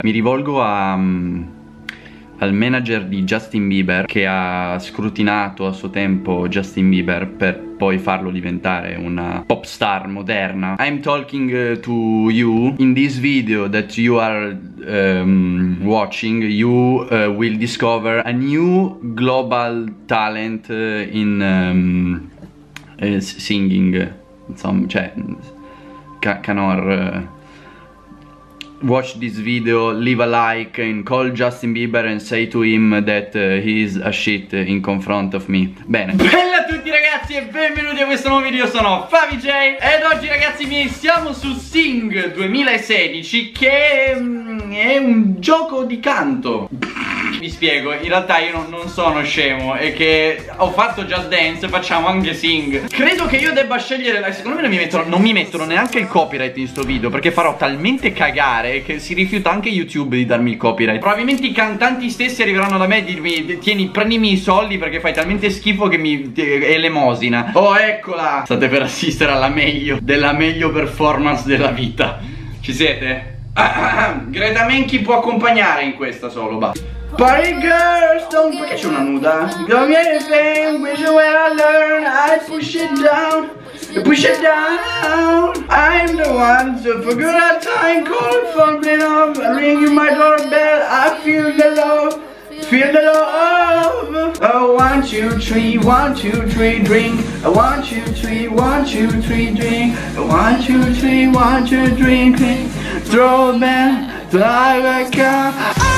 Mi rivolgo al manager di Justin Bieber, che ha scrutinato a suo tempo Justin Bieber per poi farlo diventare una pop star moderna. I'm talking to you. In this video that you are watching, you will discover a new global talent in singing. Insomma, cioè Canor, watch this video, leave a like and call Justin Bieber and say to him that he's a shit in confront of me. Bene. Bella a tutti ragazzi e benvenuti a questo nuovo video, sono FaviJ ed oggi ragazzi miei siamo su Sing 2016, che è un gioco di canto. Vi spiego, in realtà io non sono scemo, è che ho fatto Just Dance e facciamo anche Sing. Credo che io debba scegliere, secondo me non mi mettono neanche il copyright in sto video, perché farò talmente cagare che si rifiuta anche YouTube di darmi il copyright. Probabilmente i cantanti stessi arriveranno da me e dirmi: tieni, prendimi i soldi perché fai talmente schifo che mi è elemosina. Oh, eccola! State per assistere alla della meglio performance della vita. Ci siete? Greta Menchi può accompagnare in questa solo, basta. Party girls, don't. Perché c'è una nuda? Go me anything, wish you where I learn, I push it down, push it down. I'm the one to for good at time, call fumbling up, ringing my doorbell, I feel the love, feel the love. Oh, 1, 2, 3, 1, 2, 3, drink. 1, 2, 3, 1, 2, 3, drink. 1, 2, 3, 1, 2, drink. Throw them like a car.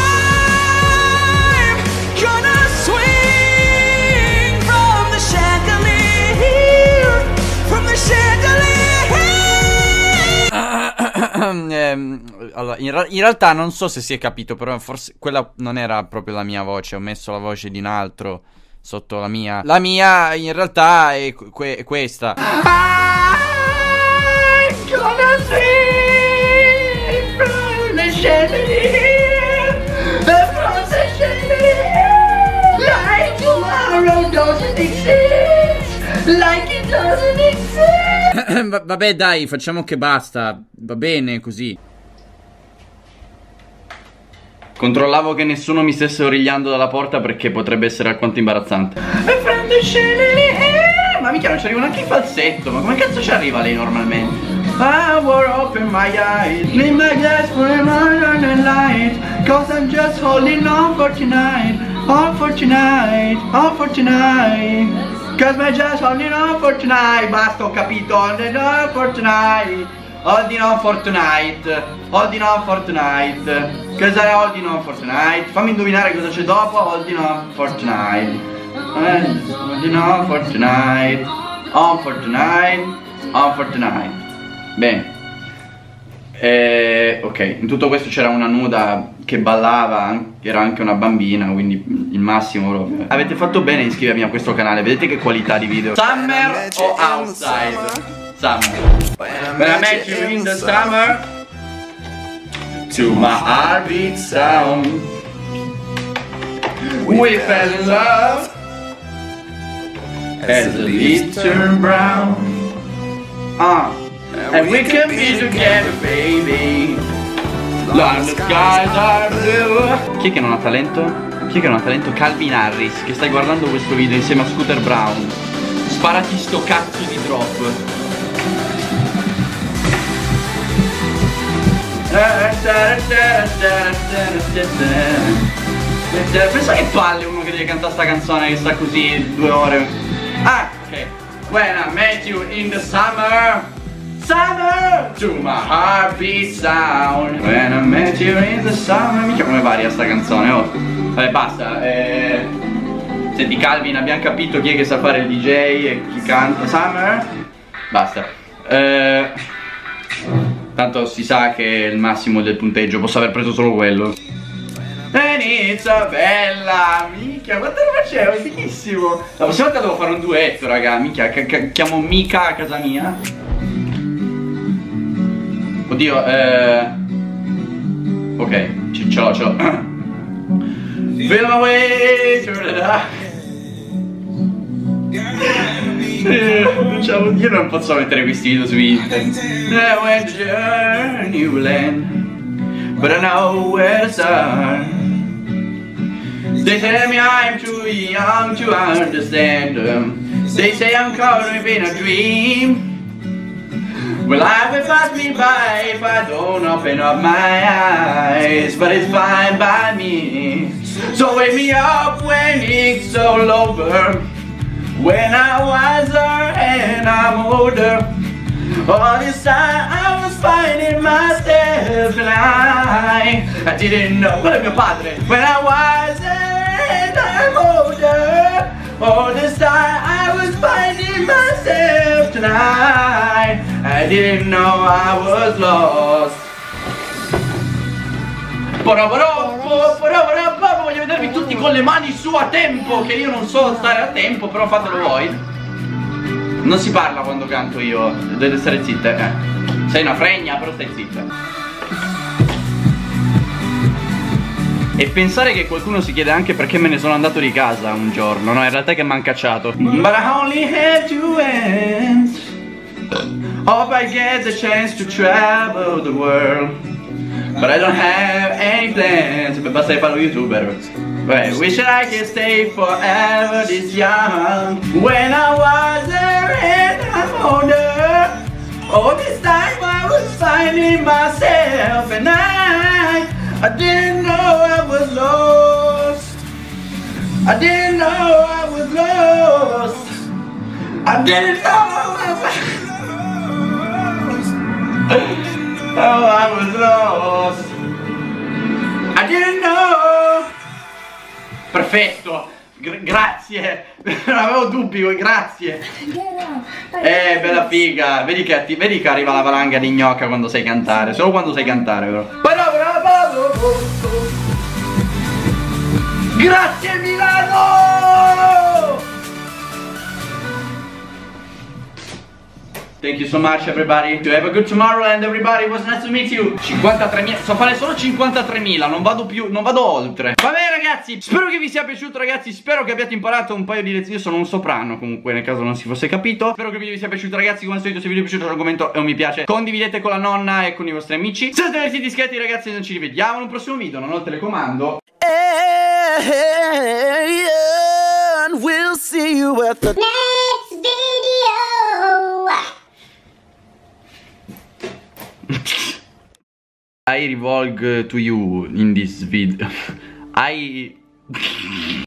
Allora, in realtà non so se si è capito, però forse quella non era proprio la mia voce. Ho messo la voce di un altro sotto la mia. La mia in realtà è questa. I'm gonna swing from the chandelier, from the chandelier, like tomorrow doesn't exist, like it doesn't exist. Vabbè dai, facciamo che basta. Va bene così. Controllavo che nessuno mi stesse origliando dalla porta, perché potrebbe essere alquanto imbarazzante. Ma mica non ci arriva neanche in falsetto. Ma come cazzo ci arriva lei normalmente? I will open my eyes, leave my glass for a the light, cause I'm just holding on for tonight, on for tonight, on for tonight, cause I'm just holding on for tonight. Basta, ho capito. Holding on for tonight, holding on for tonight, holding on for tonight, cause I'm holding on for tonight. Fammi indovinare cosa c'è dopo. Holding on for tonight, holding on for tonight, on for tonight, on for tonight. Bene. Ok, in tutto questo c'era una nuda che ballava, era anche una bambina, quindi il massimo proprio. Avete fatto bene a iscrivermi a questo canale, vedete che qualità di video. Summer o outside? Summer. When I met you in the summer, to my heartbeat sound, we fell in love as the leaves turn brown. And we can be together, baby, like the skies are blue. Chi è che non ha talento? Chi è che non ha talento? Calvin Harris, che stai guardando questo video insieme a Scooter Brown. Sparati sto cazzo di drop. Pensa che palle uno che deve cantare sta canzone che sta così 2 ore. Ah, ok. When I met you in the summer, summer, to my heartbeat sound. When I met you in the summer. Mica come varia sta canzone, oh. Vabbè basta. Senti Calvin, abbiamo capito chi è che sa fare il DJ e chi canta. Summer. Basta. Tanto si sa che è il massimo del punteggio, posso aver preso solo quello. Inizia bella, minchia, quanto lo facevo, è fighissimo. La prossima volta devo fare un duetto, raga, minchia, chiamo Mika a casa mia. Oddio, ok, ce l'ho. Feel my way through the dark. Io non posso mettere questi video su internet. When the journey will end, but I know where to start. They tell me I'm too young to understand them. They say I'm caught up in a dream. Well, life will pass me by if I don't open up my eyes, but it's fine by me. So wake me up when it's all over, when I'm wiser and I'm older. All this time I was finding myself and I didn't know. Quello è mio padre. When I'm wiser and I'm older, all this time I was finding myself tonight. I didn't know I was lost. Voglio vedervi tutti con le mani su a tempo, che io non so stare a tempo, però fatelo voi. Non si parla quando canto io, dovete stare zitte. Sei una fregna, però stai zitta. E pensare che qualcuno si chiede anche perché me ne sono andato di casa un giorno. No, in realtà è che mi han cacciato. But I only have 2 hands. Hope I get the chance to travel the world, but I don't have any plans. Basta che parlo youtuber. Right. Wish I could stay forever this young. When I was there and I'm older, all this time I was finding myself and I didn't know I was lost. I didn't know I was lost. I didn't know I was oh, I was lost. I didn't know. Perfetto. Grazie. Non avevo dubbi, grazie. Bella figa. Vedi che arriva la valanga di gnocca quando sai cantare. Solo quando sai cantare, però. Grazie Milano! Thank you so much everybody. To have a good tomorrow and everybody, it was nice to meet you. 53.000, so fare solo 53.000, non vado oltre. Va bene ragazzi, spero che vi sia piaciuto ragazzi, spero che abbiate imparato un paio di lezioni. Io sono un soprano comunque, nel caso non si fosse capito. Spero che il video vi sia piaciuto ragazzi, come al solito se il video vi è piaciuto lasciate un commento e un mi piace. Condividete con la nonna e con i vostri amici. Se siete divertiti iscrivetevi ragazzi e noi ci rivediamo in un prossimo video, non ho il telecomando. And we'll see you at the next video. I revolve to you in this video. I